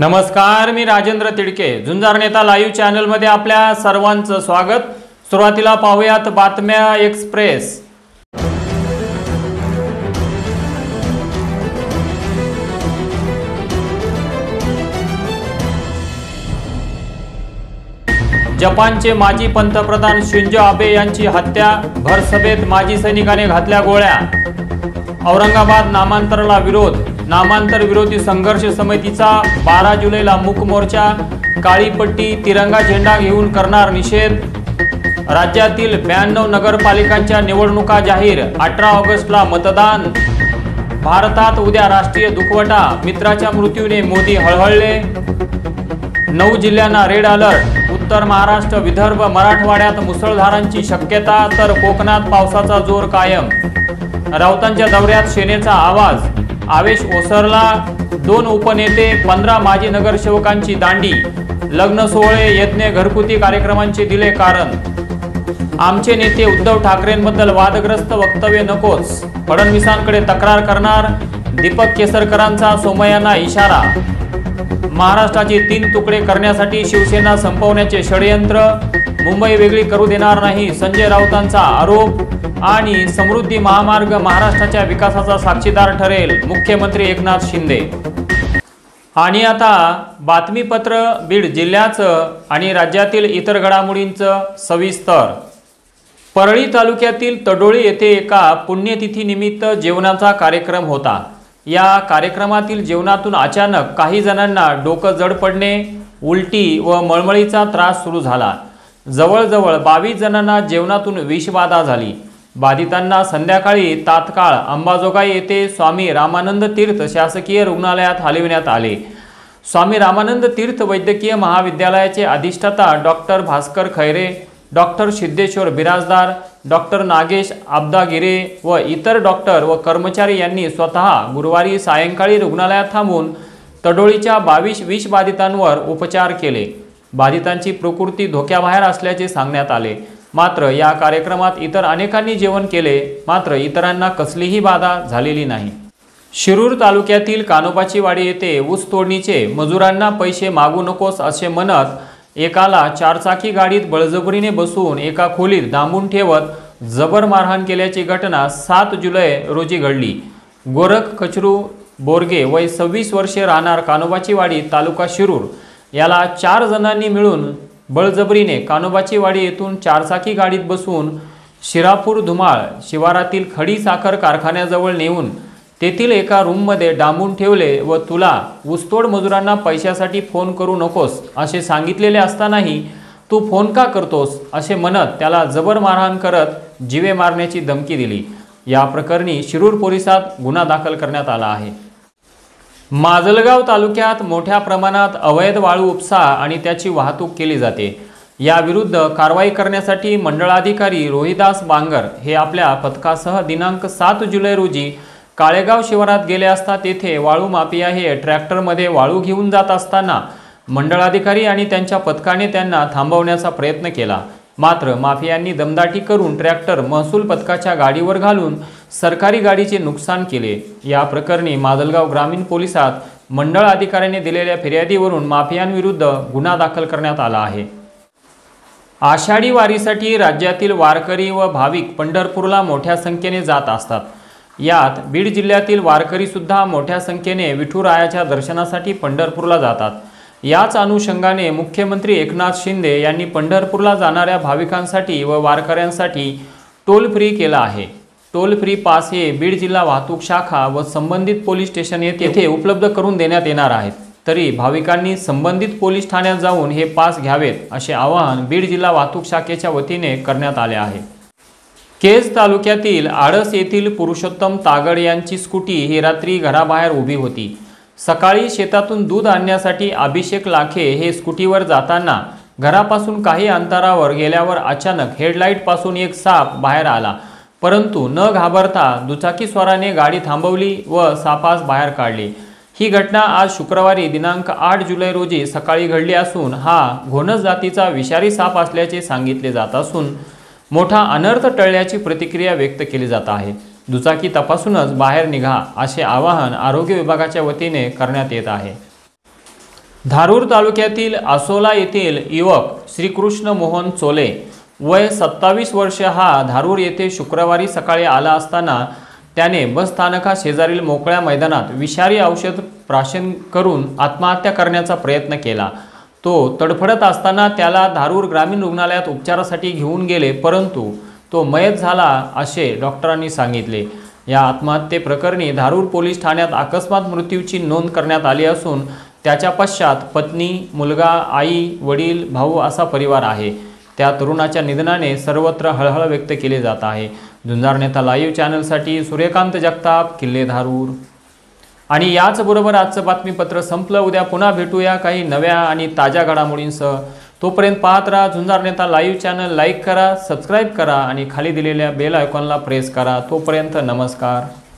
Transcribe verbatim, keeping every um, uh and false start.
नमस्कार, मी राजेंद्र तिडके, झुंजार Neta live channel मध्ये आपल्या सर्वांचं स्वागत। सुरुवातीला पाहूयात बातम्या एक्सप्रेस। जपानचे माजी पंतप्रधान शिंजो आबे यांची हत्या, भरसभेत माजी सैनिकाने घातल्या गोळ्या। औरंगाबाद नामांतराला विरोध, नामांतर विरोधी संघर्ष समितीचा बारा जुलैला मूक मोर्चा, काळी पट्टी तिरंगा झेंडा घेऊन करणार निषेध। राज्यातील ब्याण्णव नगरपालिकांच्या निवडणुका जाहीर, अठरा ऑगस्टला मतदान। भारतात उद्या राष्ट्रीय दुखवटा, मित्राच्या मृत्यूने मोदी हळहळले। नऊ जिल्ह्यांना रेड अलर्ट, उत्तर महाराष्ट्र, विदर्भ, मराठवाड्यात मुसळधारांची शक्यता, तर कोकणात पावसाचा जोर कायम। राऊतांच्या दौऱ्यात सेनेचा आवाज, आवेश ओसरला। दोन उपनेते, पंधरा माजी नगरसेवकांची दांडी, लग्न सोहळे, यज्ञ, घरगुती कार्यक्रमांचे दिले कारण। आमचे नेते उद्धव ठाकरेंबद्दल वादग्रस्त वक्तव्य नकोच, फडणवीसांकडे तक्रार करणार। दीपक केसरकरांचा सोमय्यांना इशारा। महाराष्ट्राचे तीन तुकडे करण्यासाठी शिवसेना संपवण्याचे षडयंत्र, मुंबई वेगळी करू देणार नाही, संजय राऊतांचा आरोप। आणि समृद्धी महामार्ग महाराष्ट्राच्या विकासाचा साक्षीदार ठरेल, मुख्यमंत्री एकनाथ शिंदे। आणि आता बातमीपत्र बीड जिल्ह्याचं आणि राज्यातील इतर घडामोडींचं सविस्तर। परळी तालुक्यातील तडोळी येथे एका पुण्यतिथीनिमित्त जेवणाचा कार्यक्रम होता। या कार्यक्रमातील जेवणातून अचानक काही जणांना डोकं जड पडणे, उलटी व मळमळीचा त्रास सुरू झाला। जवळजवळ बावीस जणांना जेवणातून विषबाधा झाली। बाधितांना संध्याकाळी तात्काळ अंबाजोगाई येथे स्वामी रामानंद तीर्थ शासकीय रुग्णालयात हलविण्यात आले। स्वामी रामानंद तीर्थ वैद्यकीय महाविद्यालयाचे अधिष्ठाता doctor Bhaskar Khaire, doctor Siddheshwar Birajdar, doctor Nagesh Abdagire व इतर डॉक्टर व कर्मचारी यांनी स्वतः गुरुवारी सायंकाळी रुग्णालयात थांबून तडोळीच्या बावीस विषबाधितांवर उपचार केले। बाधितांची प्रकृती धोक्याबाहेर असल्याचे सांगण्यात आले। मात्र या कार्यक्रमात इतर अनेकांनी जेवण केले, मात्र इतरांना कसलीही बाधा झालेली नाही। शिरूर तालुक्यातील कानोबाची वाडी येथे ऊस तोडणीचे मजुरांना पैसे मागू नकोस असे म्हणत एकाला चारचाकी गाडीत बळजबरीने बसवून एका खोलीत डांबून ठेवत जबर मारहाण केल्याची घटना सात जुलै रोजी घडली। गोरख कचरू बोरगे वय सव्वीस वर्षे राहणार कानोबाची वाडी तालुका शिरूर याला चार जणांनी मिळून बळजबरीने कानोबाची वाडी येथून चारचाकी गाडीत बसवून शिरापूर धुमाळ शिवारातील खडी साखर कारखान्याजवळ नेऊन तेथील एका रूममध्ये डांबून ठेवले व तुला ऊसतोड मजुरांना पैशासाठी फोन करू नकोस असे सांगितलेले असतानाही तू फोन का करतोस असे म्हणत त्याला जबर मारहाण करत जीवे मारण्याची धमकी दिली। या प्रकरणी शिरूर पोलिसात गुन्हा दाखल करण्यात आला आहे। माजलगाव तालुक्यात मोठ्या प्रमाणात अवैध वाळू उपसा आणि त्याची वाहतूक केली जाते। याविरुद्ध कारवाई करण्यासाठी मंडळाधिकारी रोहिदास बांगर हे आपल्या पथकासह दिनांक सात जुलै रोजी काळेगाव शिवारात गेले असता तेथे वाळू माफिया हे ट्रॅक्टरमध्ये वाळू घेऊन जात असताना मंडळाधिकारी आणि त्यांच्या पथकाने त्यांना थांबवण्याचा प्रयत्न केला। मात्र माफियांनी दमदाटी करून ट्रॅक्टर महसूल पथकाच्या गाडीवर घालून सरकारी गाडीचे नुकसान केले। या प्रकरणी माजलगाव ग्रामीण पोलिसात मंडळ अधिकाऱ्यांनी दिलेल्या फिर्यादीवरून माफियांविरुद्ध गुन्हा दाखल करण्यात आला आहे। आषाढी वारीसाठी राज्यातील वारकरी व भाविक पंढरपूरला मोठ्या संख्येने जात असतात। यात बीड जिल्ह्यातील वारकरी सुद्धा मोठ्या संख्येने विठुरायाच्या दर्शनासाठी पंढरपूरला जातात। याच अनुषंगाने मुख्यमंत्री एकनाथ शिंदे यांनी पंढरपूरला जाणाऱ्या भाविकांसाठी व वारकऱ्यांसाठी टोल फ्री केला आहे। टोल फ्री पास हे बीड जिल्हा वाहतूक शाखा व संबंधित पोलीस स्टेशन येथे उपलब्ध करून देण्यात येणार आहेत। तरी भाविकांनी संबंधित पोलीस ठाण्यात जाऊन हे पास घ्यावेत असे आवाहन बीड जिल्हा वाहतूक शाखेच्या वतीने करण्यात आले आहे। केज तालुक्यातील आडस येथील पुरुषोत्तम तागड यांची स्कूटी ही रात्री घराबाहेर उभी होती। सकाळी शेतातून दूध आणण्यासाठी अभिषेक लाखे हे स्कूटीवर जाताना घरापासून काही अंतरावर गेल्यावर अचानक हेडलाईट पासून एक साप बाहेर आला, परंतु न घाबरता दुचाकीस्वाराने गाडी थांबवली व सापास बाहेर काढले। ही घटना आज शुक्रवारी दिनांक आठ जुलै रोजी सकाळी घडली असून हा घोणस जातीचा विषारी साप असल्याचे सांगितले जात असून मोठा अनर्थ टळल्याची प्रतिक्रिया व्यक्त केली जात आहे। दुचाकी तपासूनच बाहेर निघा असे आवाहन आरोग्य विभागाच्या वतीने करण्यात येत आहे। धारूर तालुक्यातील आसोला येथील युवक श्रीकृष्ण मोहन चोले वय सत्तावीस वर्ष हा धारूर येथे शुक्रवारी सकाळी आला असताना त्याने बसस्थानका शेजारील मोकळ्या मैदानात विषारी औषध प्राशन करून आत्महत्या करण्याचा प्रयत्न केला। तो तडफडत असताना त्याला धारूर ग्रामीण रुग्णालयात उपचारासाठी घेऊन गेले, परंतु तो मयत झाला असे डॉक्टरांनी सांगितले। या आत्महत्येप्रकरणी धारूर पोलीस ठाण्यात अकस्मात मृत्यूची नोंद करण्यात आली असून त्याच्या पश्चात पत्नी, मुलगा, आई, वडील, भाऊ असा परिवार आहे। त्या तरुणाच्या निधनाने सर्वत्र हळहळ व्यक्त केली जात आहे। झुंजार नेता लाईव्ह चॅनलसाठी सूर्यकांत जगताप, किल्ले, धारूर। आणि याचबरोबर आजचं बातमीपत्र संपलं। उद्या पुन्हा भेटूया काही नव्या आणि ताज्या घडामोडींसह। तोपर्यंत पाहत राहा Zunjar Neta live channel. Like करा, सबस्क्राईब करा आणि खाली दिलेल्या बेल आयकॉनला प्रेस करा। तोपर्यंत नमस्कार।